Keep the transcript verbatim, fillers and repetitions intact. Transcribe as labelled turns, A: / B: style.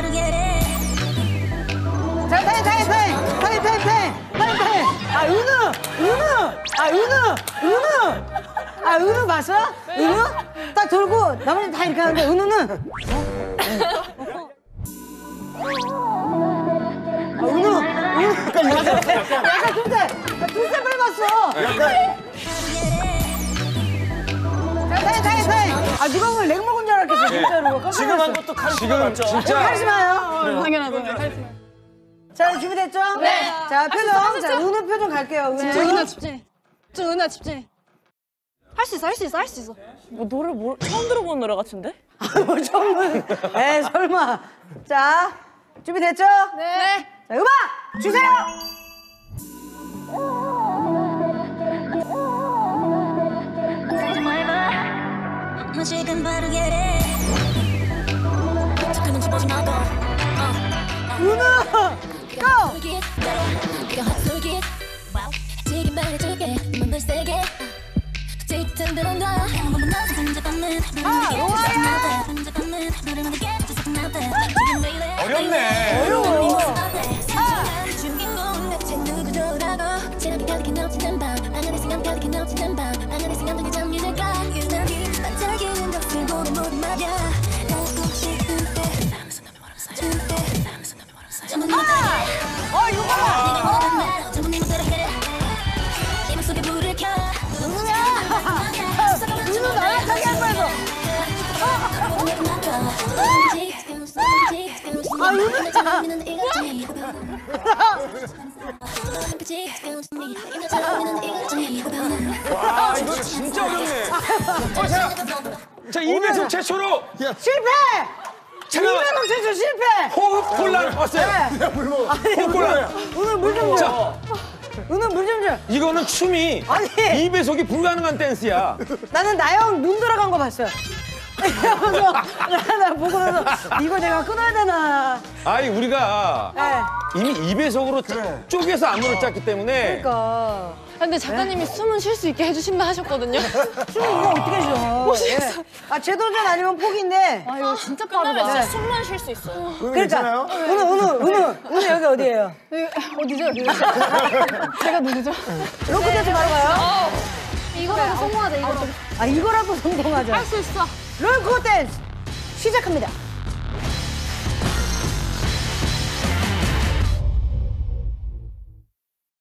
A: 자, 타임, 타임, 타임, 타임, 타임, 타임, 타임, 타임. 아, 은우, 은우, 아, 은우, 은우. 아, 은우 봤어? 은우? 딱 돌고 나머지 다 이렇게 하는데 은우는. 아, 은우, 은우. 약간 둘째, 둘째 밟았어.
B: 약간.
A: 자, 타임, 타임, 타임. 아, 누가 오늘 렉 먹은 줄 알았겠어, 진짜로.
B: 지금 한 것도 카리스마 맞죠?
A: 진짜. 카리스마요?
C: 당연하죠. 카리스마.
A: 자, 준비됐죠?
C: 네.
A: 자, 표정. 자, 은우 표정 갈게요. 은우.
C: 저 은하 집중해. 저 은하 집중해. 할 수 있어, 할 수 있어, 할 수 있어.
D: 뭐 노래 뭐 처음 들어보는 노래 같은데?
A: 뭐 처음은. 에이, 설마. 자, 준비됐죠?
C: 네.
A: 자, 음악 주세요!
E: 지금 바르게 착하면 죽어지 마도
A: 은우! 고!
E: 지금 말해줄게 맘을 세게 짙은 들어온다 한번 나도 혼자밤은
A: 아, 로아야!
B: 어렵네.
A: 어려워.
E: 주인공 대체 누구더라고 지나게 가득히 넘치는 밤 안간의 생각 가득히 넘치는 밤 안간의 생각들이 잠기니까 유난히 반짝이는 것을 보는 모든 말야 나고 싶을 때 다음에 손담에 뭐라고 써야 돼 다음에 손담에 뭐라고 써야 돼
A: 어, 이거 봐!
E: 네가 원하는 말 전부 네 멋대로 해 이 맘속에 불을 켜
A: 은우야! 은우 나락하게 할 뻔했어. 아, 은우야!
B: 와, 이거 진짜 어렵네. 어, 자, 자, 이배속 최초로
A: 실패!
B: 잠깐만.
A: 이배속 최초 실패!
B: 호흡 곤란 왔어요.
A: 네.
B: 호흡 곤란.
A: 은우 물 좀 줘.
B: 자,
A: 은우 물 좀 줘.
B: 이거는 춤이
A: 아니.
B: 이 배속이 불가능한 댄스야.
A: 나는 나영 눈 돌아간 거 봤어요. 이러면서 나 보고 나서 이거 내가 끊어야 되나.
B: 아니, 우리가
A: 네.
B: 이미 이 배속으로 쪼개서 안무를 짰기 때문에
A: 그러니까.
C: 근데 작가님이 숨은 쉴 수 있게 해주신다 하셨거든요.
A: 춤 이거 어떻게 쉬어?
C: 못 쉬겠어.
A: 예. 아, 재도전 아니면 포기인데.
C: 아, 이거 진짜 빠르다.
A: 네.
D: 숨만 쉴 수 있어요.
A: 그러니까. 은우, 은우, 은우. 은우 여기 어디예요?
C: 어디죠? 제가 누구죠?
A: 로크 댄스 바로 가요.
C: 이거라도 성공하자, 이거라도.
A: 아, 이거라도 성공하자.
C: 할 수 있어.
A: 롤코 댄스 시작합니다.